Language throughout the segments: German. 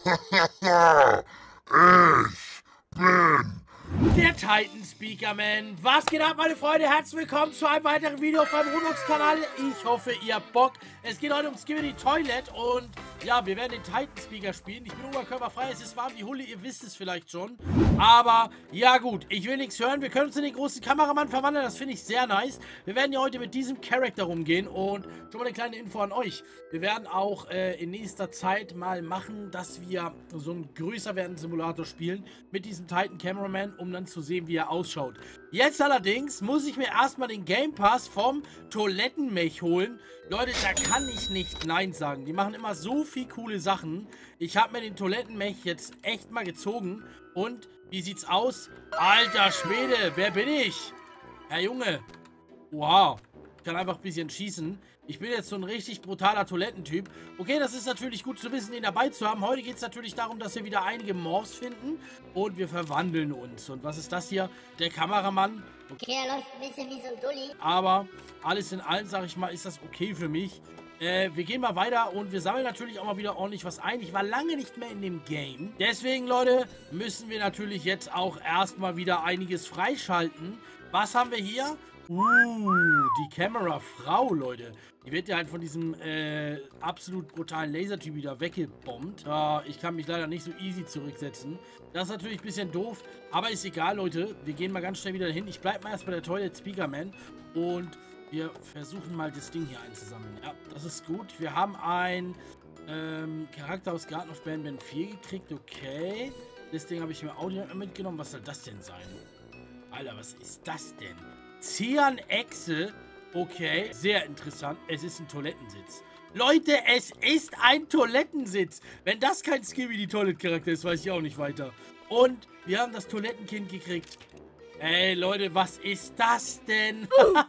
Ich bin Der Titan Speaker Man. Was geht ab, meine Freunde? Herzlich willkommen zu einem weiteren Video auf meinem Roblox-Kanal. Ich hoffe, ihr habt Bock. Es geht heute um Skibidi Toilet und ja, wir werden den Titan Speaker spielen. Ich bin oberkörperfrei, es ist warm wie Hulle, ihr wisst es vielleicht schon. Aber ja gut, ich will nichts hören. Wir können uns in den großen Kameramann verwandeln, das finde ich sehr nice. Wir werden ja heute mit diesem Charakter rumgehen und schon mal eine kleine Info an euch. Wir werden auch in nächster Zeit mal machen, dass wir so einen größer werdenden Simulator spielen mit diesem Titan Cameraman, um dann zu sehen, wie er ausschaut. Jetzt allerdings muss ich mir erstmal den Game Pass vom Toilettenmech holen. Leute, da kann ich nicht Nein sagen. Die machen immer so viel coole Sachen. Ich habe mir den Toilettenmech jetzt echt mal gezogen. Und wie sieht's aus? Alter Schwede, wer bin ich? Herr Junge. Wow. Ich kann einfach ein bisschen schießen. Ich bin jetzt so ein richtig brutaler Toilettentyp. Okay, das ist natürlich gut zu wissen, den dabei zu haben. Heute geht es natürlich darum, dass wir wieder einige Morphs finden. Und wir verwandeln uns. Und was ist das hier? Der Kameramann. Okay, er läuft ein bisschen wie so ein Dulli. Aber alles in allem, sag ich mal, ist das okay für mich. Wir gehen mal weiter und wir sammeln natürlich auch mal wieder ordentlich was ein. Ich war lange nicht mehr in dem Game. Deswegen, Leute, müssen wir natürlich jetzt auch erstmal wieder einiges freischalten. Was haben wir hier? Die Kamerafrau, Leute. Die wird ja halt von diesem absolut brutalen Lasertyp wieder weggebombt. Ich kann mich leider nicht so easy zurücksetzen. Das ist natürlich ein bisschen doof, aber ist egal, Leute. Wir gehen mal ganz schnell wieder hin. Ich bleibe mal erst bei der Toilet Speaker Man und wir versuchen mal das Ding hier einzusammeln. Ja, das ist gut. Wir haben einen Charakter aus Garden of Banban 4 gekriegt. Okay. Das Ding habe ich mir auch direkt mitgenommen. Was soll das denn sein? Alter, was ist das denn? Cyan-Echse. Okay, sehr interessant. Es ist ein Toilettensitz. Leute, es ist ein Toilettensitz. Wenn das kein Skibidi-Toilet-Charakter ist, weiß ich auch nicht weiter. Und wir haben das Toilettenkind gekriegt. Ey, Leute, was ist das denn?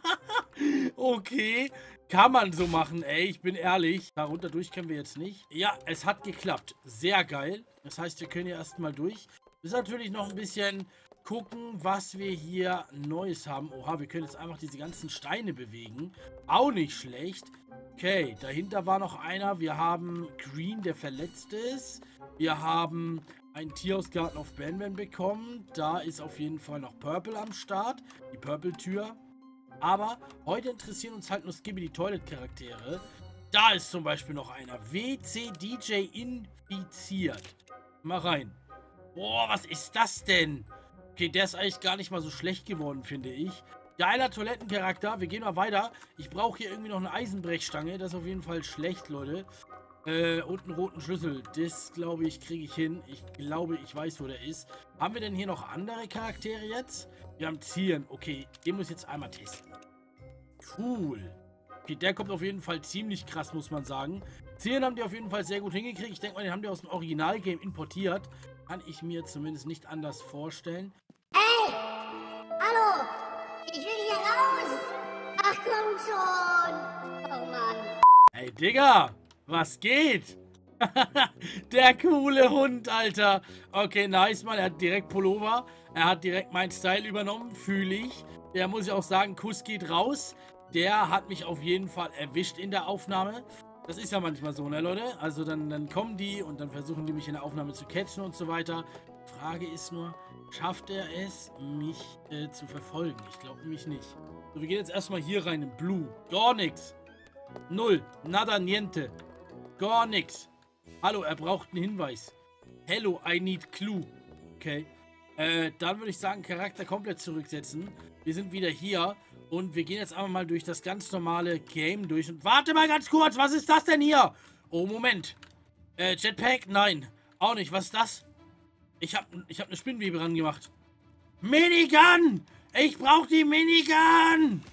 Okay, kann man so machen, ey, ich bin ehrlich. Darunter durch können wir jetzt nicht. Ja, es hat geklappt. Sehr geil. Das heißt, wir können hier erstmal durch. Das ist natürlich noch ein bisschen gucken, was wir hier Neues haben. Oha, wir können jetzt einfach diese ganzen Steine bewegen. Auch nicht schlecht. Okay, dahinter war noch einer. Wir haben Green, der verletzt ist. Wir haben ein Tier aus Garden of Banban bekommen. Da ist auf jeden Fall noch Purple am Start. Die Purple-Tür. Aber heute interessieren uns halt nur Skibidi Toilet Charaktere. Da ist zum Beispiel noch einer. WC-DJ infiziert. Mal rein. Boah, was ist das denn? Okay, der ist eigentlich gar nicht mal so schlecht geworden, finde ich. Geiler Toilettencharakter. Wir gehen mal weiter. Ich brauche hier irgendwie noch eine Eisenbrechstange. Das ist auf jeden Fall schlecht, Leute. Und einen roten Schlüssel. Das, glaube ich, kriege ich hin. Ich glaube, ich weiß, wo der ist. Haben wir denn hier noch andere Charaktere jetzt? Wir haben Zieren. Okay, den muss ich jetzt einmal testen. Cool. Okay, der kommt auf jeden Fall ziemlich krass, muss man sagen. Zieren haben die auf jeden Fall sehr gut hingekriegt. Ich denke mal, den haben die aus dem Originalgame importiert. Kann ich mir zumindest nicht anders vorstellen. Ey! Hallo! Ich will hier raus! Ach komm schon! Oh Mann! Hey, Digga! Was geht? Der coole Hund, Alter. Okay, nice, Mann. Er hat direkt Pullover. Er hat direkt meinen Style übernommen. Fühle ich. Der muss ich auch sagen, Kuss geht raus. Der hat mich auf jeden Fall erwischt in der Aufnahme. Das ist ja manchmal so, ne, Leute? Also dann kommen die und dann versuchen die mich in der Aufnahme zu catchen und so weiter. Frage ist nur, schafft er es, mich zu verfolgen? Ich glaube nämlich nicht. So, wir gehen jetzt erstmal hier rein in Blue. Gar nichts. Null. Nada niente. Gar nichts. Hallo, er braucht einen Hinweis. Hello, I need clue. Okay. Dann würde ich sagen, Charakter komplett zurücksetzen. Wir sind wieder hier. Und wir gehen jetzt einfach mal durch das ganz normale Game durch. Und warte mal ganz kurz, was ist das denn hier? Oh, Moment. Jetpack? Nein. Auch nicht. Was ist das? Ich hab eine Spinnwebe ran gemacht. Minigun! Ich brauche die Minigun!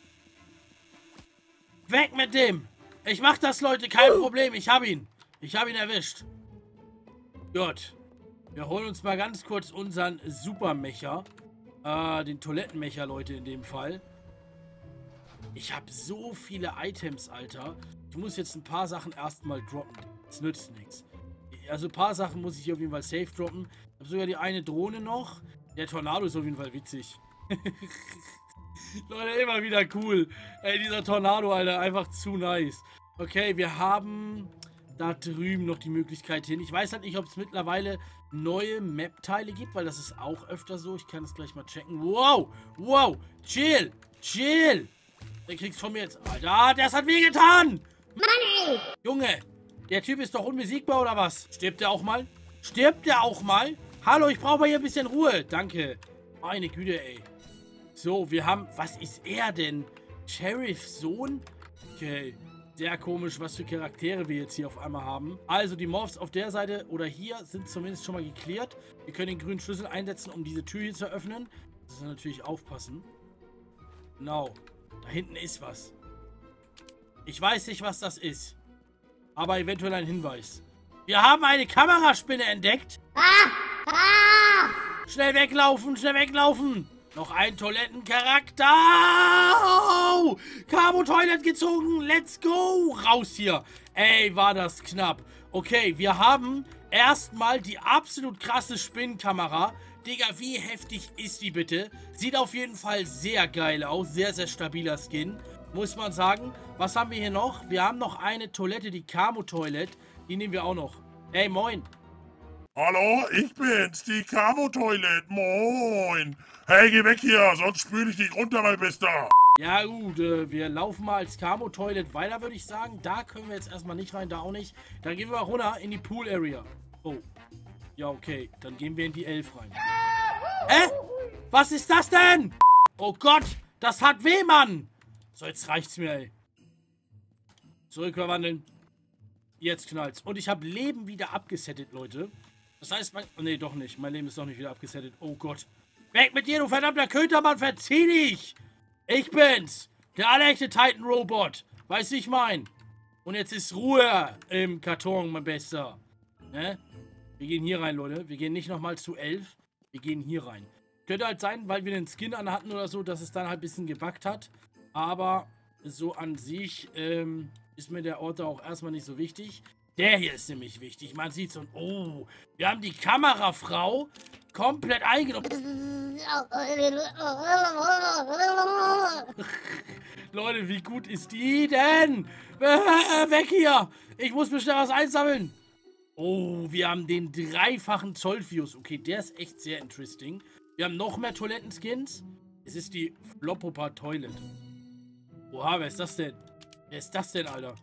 Weg mit dem! Ich mach das, Leute, kein Problem. Ich hab ihn. Ich habe ihn erwischt. Gut. Wir holen uns mal ganz kurz unseren Supermecher. Den Toilettenmecher, Leute, in dem Fall. Ich habe so viele Items, Alter. Ich muss jetzt ein paar Sachen erstmal droppen. Das nützt nichts. Also ein paar Sachen muss ich hier auf jeden Fall safe droppen. Ich habe sogar die eine Drohne noch. Der Tornado ist auf jeden Fall witzig. Leute, immer wieder cool. Ey, dieser Tornado, Alter, einfach zu nice. Okay, wir haben da drüben noch die Möglichkeit hin. Ich weiß halt nicht, ob es mittlerweile neue Map-Teile gibt, weil das ist auch öfter so. Ich kann es gleich mal checken. Wow, wow, chill, chill. Der kriegst von mir jetzt... Alter, das hat wehgetan. Mann, ey! Junge, der Typ ist doch unbesiegbar, oder was? Stirbt der auch mal? Stirbt der auch mal? Hallo, ich brauche mal hier ein bisschen Ruhe. Danke. Meine Güte, ey. So, wir haben... Was ist er denn? Sheriffs Sohn? Okay. Sehr komisch, was für Charaktere wir jetzt hier auf einmal haben. Also, die Morphs auf der Seite oder hier sind zumindest schon mal geklärt. Wir können den grünen Schlüssel einsetzen, um diese Tür hier zu öffnen. Das ist natürlich aufpassen. Genau. Da hinten ist was. Ich weiß nicht, was das ist. Aber eventuell ein Hinweis. Wir haben eine Kameraspinne entdeckt. Schnell weglaufen, schnell weglaufen. Noch ein Toilettencharakter. Oh, Camo Toilet gezogen. Let's go. Raus hier. Ey, war das knapp. Okay, wir haben erstmal die absolut krasse Spinnenkamera. Digga, wie heftig ist die bitte? Sieht auf jeden Fall sehr geil aus. Sehr, sehr stabiler Skin. Muss man sagen. Was haben wir hier noch? Wir haben noch eine Toilette, die Camo Toilet. Die nehmen wir auch noch. Ey, moin. Hallo, ich bin's, die Camo Toilet. Moin. Hey, geh weg hier, sonst spüle ich dich runter, mein Bester. Ja gut, wir laufen mal als Camo Toilet weiter, würde ich sagen. Da können wir jetzt erstmal nicht rein, da auch nicht. Dann gehen wir mal runter in die Pool Area. Oh. Ja, okay. Dann gehen wir in die 11 rein. Hä? Was ist das denn? Oh Gott, das hat weh, Mann. So, jetzt reicht's mir, ey. Zurückverwandeln. Jetzt knallt's. Und ich habe Leben wieder abgesettet, Leute. Das heißt, oh, nee, doch nicht. Mein Leben ist doch nicht wieder abgesettet. Oh Gott. Weg mit dir, du verdammter Kötermann. Verzieh dich. Ich bin's. Der allerechte Titan-Robot. Weißt du, ich mein. Und jetzt ist Ruhe im Karton, mein Bester. Ne? Wir gehen hier rein, Leute. Wir gehen nicht nochmal zu 11. Wir gehen hier rein. Könnte halt sein, weil wir den Skin anhatten oder so, dass es dann halt ein bisschen gebuggt hat. Aber so an sich ist mir der Ort da auch erstmal nicht so wichtig. Der hier ist nämlich wichtig. Man sieht so, oh, wir haben die Kamerafrau komplett eingenommen. Leute, wie gut ist die denn? Weg hier! Ich muss mir schnell was einsammeln. Oh, wir haben den dreifachen Zollfius. Okay, der ist echt sehr interesting. Wir haben noch mehr Toilettenskins. Es ist die Flopopa Toilet. Oha, wer ist das denn? Wer ist das denn, Alter?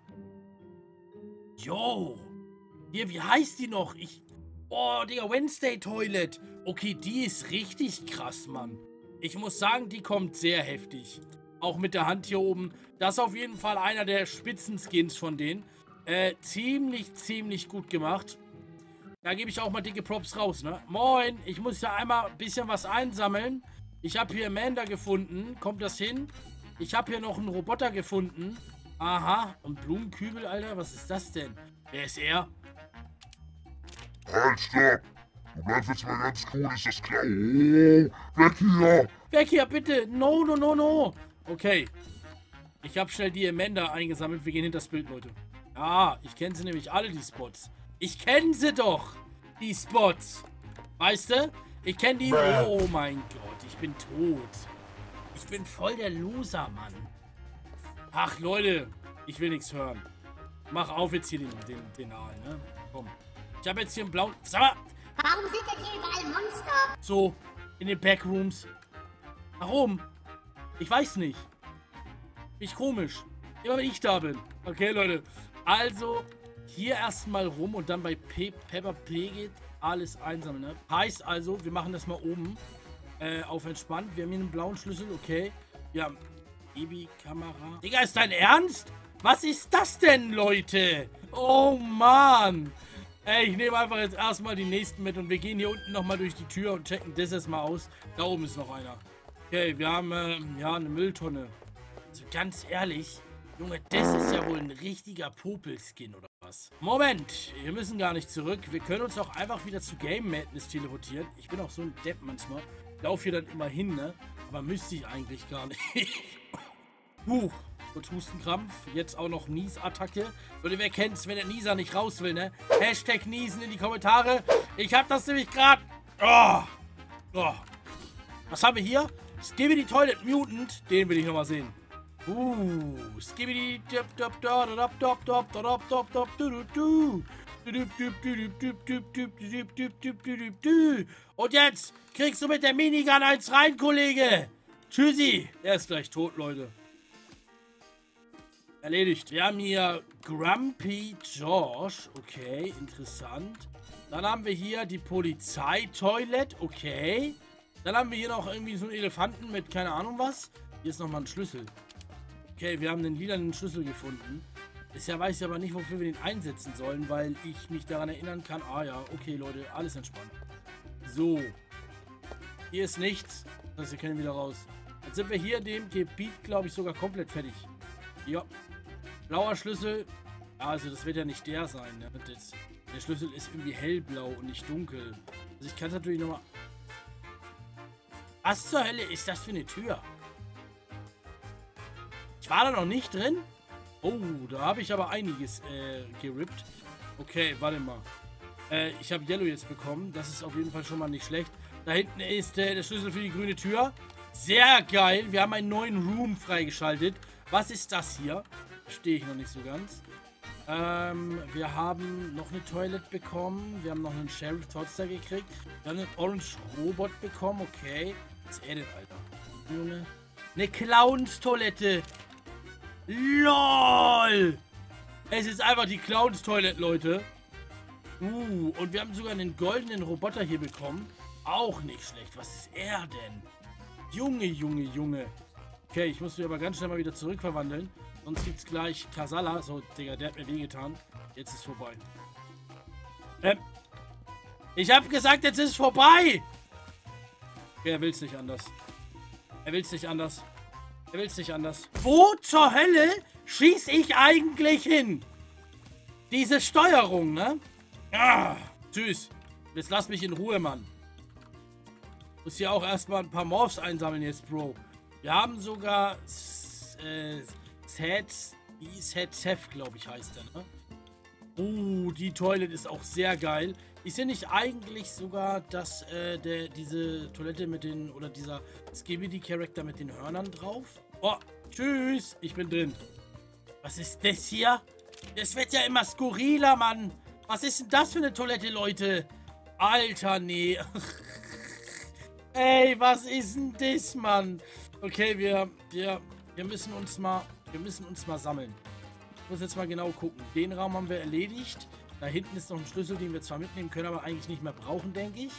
Jo. Hier, wie heißt die noch? Oh, Digga, Wednesday Toilet. Okay, die ist richtig krass, Mann. Ich muss sagen, die kommt sehr heftig. Auch mit der Hand hier oben. Das ist auf jeden Fall einer der Spitzenskins von denen. Ziemlich gut gemacht. Da gebe ich auch mal dicke Props raus, ne? Moin, ich muss ja einmal ein bisschen was einsammeln. Ich habe hier Amanda gefunden. Kommt das hin? Ich habe hier noch einen Roboter gefunden. Aha, und Blumenkübel, Alter. Was ist das denn? Wer ist er? Halt, stopp. Du bleibst jetzt mal ganz cool, ist das klar? Oh, weg hier. Weg hier, bitte. No. Okay. Ich habe schnell die Amanda eingesammelt. Wir gehen hinter das Bild, Leute. Ja, ich kenne sie nämlich alle, die Spots. Ich kenne sie doch, die Spots. Weißt du? Ich kenne die... Oh mein Gott, ich bin tot. Ich bin voll der Loser, Mann. Ach, Leute, ich will nichts hören. Mach auf jetzt hier den Aal, ne? Komm. Ich habe jetzt hier einen blauen... Sag mal! Warum sind denn hier überall Monster? So, in den Backrooms. Warum? Ich weiß nicht. Bin ich komisch. Immer wenn ich da bin. Okay, Leute. Also, hier erstmal rum und dann bei Peppa P geht alles einsammeln, ne? Heißt also, wir machen das mal oben. Auf entspannt. Wir haben hier einen blauen Schlüssel, okay. Wir haben Baby-Kamera. Digga, ist dein Ernst? Was ist das denn, Leute? Oh, Mann. Ey, ich nehme einfach jetzt erstmal die nächsten mit und wir gehen hier unten nochmal durch die Tür und checken das erstmal aus. Da oben ist noch einer. Okay, wir haben, ja, eine Mülltonne. Also ganz ehrlich, Junge, das ist ja wohl ein richtiger Popelskin oder was? Moment, wir müssen gar nicht zurück. Wir können uns auch einfach wieder zu Game Madness teleportieren. Ich bin auch so ein Depp manchmal. Lauf hier dann immer hin, ne? Aber müsste ich eigentlich gar nicht. Kurz Hustenkrampf. Jetzt auch noch Niesattacke. Leute, wer kennt's, wenn der Nieser nicht raus will, ne? Hashtag Niesen in die Kommentare. Ich hab das nämlich gerade. Oh. Was haben wir hier? Skibidi Toilet Mutant. Den will ich nochmal sehen. Skibidi dip dop dop dop dop dop dop dop dop du. Und jetzt kriegst du mit der Minigun eins rein, Kollege. Tschüssi. Er ist gleich tot, Leute. Erledigt. Wir haben hier Grumpy George. Okay, interessant. Dann haben wir hier die Polizeitoilette. Okay. Dann haben wir hier noch irgendwie so einen Elefanten mit keine Ahnung was. Hier ist nochmal ein Schlüssel. Okay, wir haben den lilanen Schlüssel gefunden. Bisher weiß ich aber nicht, wofür wir den einsetzen sollen, weil ich mich daran erinnern kann. Ah ja, okay, Leute, alles entspannt. So. Hier ist nichts. Das heißt, wir können wieder raus. Jetzt sind wir hier in dem Gebiet, glaube ich, sogar komplett fertig. Ja. Blauer Schlüssel. Also, das wird ja nicht der sein. Ne? Der Schlüssel ist irgendwie hellblau und nicht dunkel. Also, ich kann es natürlich nochmal... Was zur Hölle ist das für eine Tür? Ich war da noch nicht drin. Oh, da habe ich aber einiges gerippt. Okay, warte mal. Ich habe Yellow jetzt bekommen. Das ist auf jeden Fall schon mal nicht schlecht. Da hinten ist der Schlüssel für die grüne Tür. Sehr geil. Wir haben einen neuen Room freigeschaltet. Was ist das hier? Verstehe ich noch nicht so ganz. Wir haben noch eine Toilette bekommen. Wir haben noch einen Sheriff Toadster gekriegt. Wir haben einen Orange Robot bekommen. Okay. Was ist er denn, Alter? Eine Clowns-Toilette. LOL! Es ist einfach die Clowns-Toilette, Leute. Und wir haben sogar einen goldenen Roboter hier bekommen. Auch nicht schlecht. Was ist er denn? Junge, Junge, Junge. Okay, ich muss mich aber ganz schnell mal wieder zurückverwandeln. Sonst gibt es gleich Kasala. So, Digga, der hat mir wehgetan. Jetzt ist vorbei. Ich habe gesagt, jetzt ist vorbei! Okay, er will es nicht anders. Er will es nicht anders. Er will es nicht anders. Wo zur Hölle schieße ich eigentlich hin? Diese Steuerung, ne? Ah, tschüss. Jetzt lass mich in Ruhe, Mann. Muss hier auch erstmal ein paar Morphs einsammeln jetzt, Bro. Wir haben sogar Seth, glaube ich, heißt der, ne? Die Toilette ist auch sehr geil. Ist ja nicht eigentlich sogar, dass diese Toilette mit den, oder dieser Skibidi-Charakter mit den Hörnern drauf? Oh, tschüss, ich bin drin. Was ist das hier? Das wird ja immer skurriler, Mann. Was ist denn das für eine Toilette, Leute? Alter, nee. Ey, was ist denn das, Mann? Okay, wir müssen uns mal sammeln. Ich muss jetzt mal genau gucken. Den Raum haben wir erledigt. Da hinten ist noch ein Schlüssel, den wir zwar mitnehmen können, aber eigentlich nicht mehr brauchen, denke ich.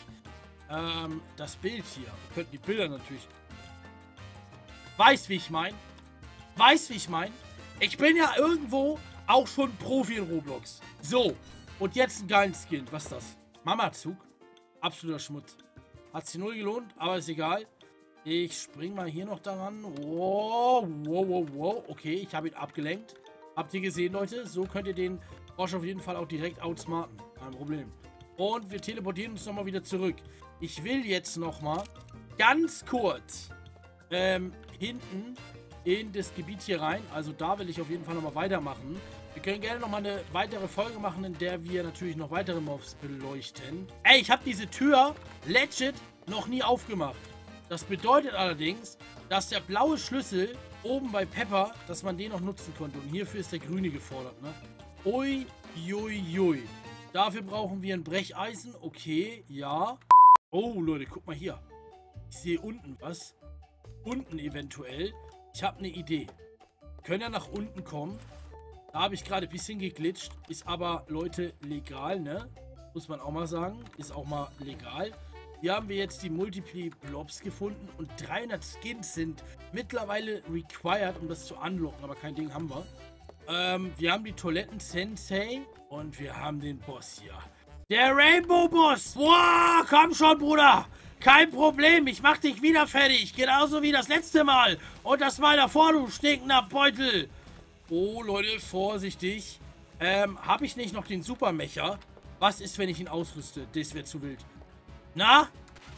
Das Bild hier. Wir könnten die Bilder natürlich... Weißt, wie ich meine? Weißt, wie ich meine? Ich bin ja irgendwo auch schon Profi in Roblox. So. Und jetzt ein geilen Skin. Was ist das? Mamazug. Absoluter Schmutz. Hat sich null gelohnt, aber ist egal. Ich spring mal hier noch daran. Wow, wow, wow, wow. Okay, ich habe ihn abgelenkt. Habt ihr gesehen, Leute? So könnt ihr den Frosch auf jeden Fall auch direkt outsmarten. Kein Problem. Und wir teleportieren uns nochmal wieder zurück. Ich will jetzt nochmal ganz kurz hinten in das Gebiet hier rein. Also da will ich auf jeden Fall nochmal weitermachen. Wir können gerne nochmal eine weitere Folge machen, in der wir natürlich noch weitere Mobs beleuchten. Ey, ich habe diese Tür legit noch nie aufgemacht. Das bedeutet allerdings, dass der blaue Schlüssel oben bei Pepper, dass man den noch nutzen konnte. Und hierfür ist der grüne gefordert, ne? Ui, ui, ui. Dafür brauchen wir ein Brecheisen. Okay, ja. Oh, Leute, guck mal hier. Ich sehe unten was. Unten eventuell. Ich habe eine Idee. Wir können ja nach unten kommen. Da habe ich gerade ein bisschen geglitscht. Ist aber, Leute, legal, ne? Muss man auch mal sagen. Ist auch mal legal. Hier haben wir jetzt die Multiple Blobs gefunden. Und 300 Skins sind mittlerweile required, um das zu unlocken. Aber kein Ding haben wir. Wir haben die Toiletten-Sensei. Und wir haben den Boss hier. Der Rainbow-Boss. Wow, komm schon, Bruder. Kein Problem, ich mach dich wieder fertig. Genauso wie das letzte Mal. Und das Mal davor, du stinkender Beutel. Oh, Leute, vorsichtig. Habe ich nicht noch den Supermecher? Was ist, wenn ich ihn ausrüste? Das wäre zu wild. Na?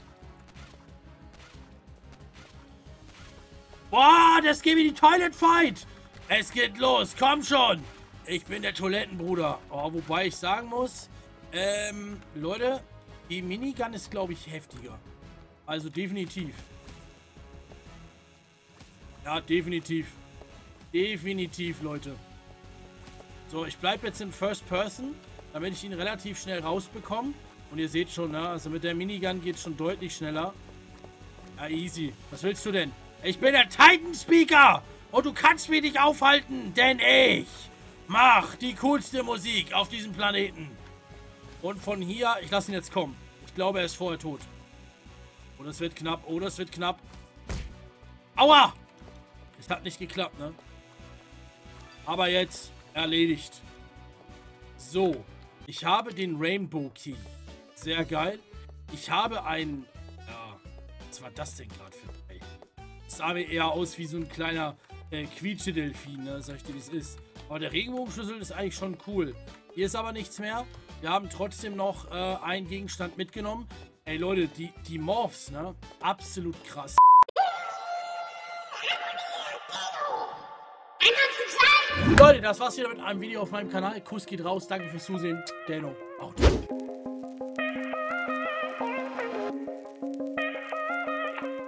Boah, das geht wie die Toilet Fight. Es geht los, komm schon. Ich bin der Toilettenbruder. Oh, wobei ich sagen muss, Leute, die Minigun ist, glaube ich, heftiger. Also definitiv. Ja, definitiv. Definitiv, Leute. So, ich bleibe jetzt in First Person, damit ich ihn relativ schnell rausbekomme. Und ihr seht schon, ne? Also mit der Minigun geht es schon deutlich schneller. Ja, easy. Was willst du denn? Ich bin der Titan-Speaker! Und du kannst mich nicht aufhalten, denn ich mach die coolste Musik auf diesem Planeten. Und von hier, ich lasse ihn jetzt kommen. Ich glaube, er ist vorher tot. Oh, das wird knapp. Oh, das wird knapp. Aua! Es hat nicht geklappt, ne? Aber jetzt erledigt. So. Ich habe den Rainbow Key. Sehr geil. Ich habe ein... Ja, was war das denn gerade für... Ey. Das sah mir eher aus wie so ein kleiner Quietschedelfin, ne? Sag ich dir, wie es ist. Aber der Regenbogenschlüssel ist eigentlich schon cool. Hier ist aber nichts mehr. Wir haben trotzdem noch einen Gegenstand mitgenommen. Ey, Leute, die Morphs, ne? Absolut krass. Leute, das war's wieder mit einem Video auf meinem Kanal. Kuss geht raus. Danke fürs Zusehen. Dano, out.